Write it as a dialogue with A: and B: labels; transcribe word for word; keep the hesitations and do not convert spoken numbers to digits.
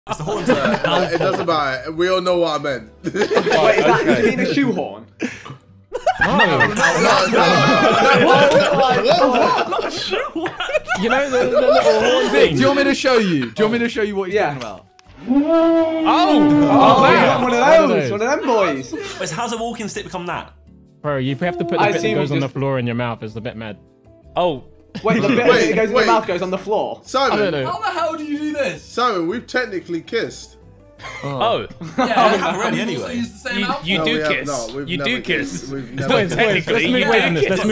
A: It's the horn.
B: Uh, it doesn't matter. We all know what I meant.
C: Wait, is that, do you mean a shoehorn?
D: No.
B: no, no, no.
A: Not a shoehorn.
D: You know the, the little horn thing.
E: Do you want me to show you? Do you want me to show you what he's
C: Yeah.
E: talking about?
D: Oh!
C: Oh,
D: Oh,
C: wow. One of
D: One of
C: those.
D: those.
C: One of them boys.
A: Wait, so how's a walking stick become that?
D: Bro, you have to put the
C: I
D: bit
C: see
D: that goes
C: we
D: on
C: just-
D: the floor in your mouth as the bit mad.
F: Oh.
C: Wait, the bit
B: Wait,
C: that goes in
B: wait.
C: the mouth goes on the floor.
D: I don't
B: Simon,
D: know.
G: How the hell do you do this?
B: Simon, we've technically kissed.
F: Oh.
G: Yeah,
A: have already
G: you also
A: anyway.
G: use the same
F: You,
G: outfit.
F: you
B: No,
F: do
B: we have-
F: kiss.
B: no, we've
F: you
B: never
F: do
B: kissed.
F: kiss.
B: We've
F: No,
B: never
D: Let's
F: technically,
D: move
F: you
D: away
F: do
D: from this.
F: kiss.
D: Let's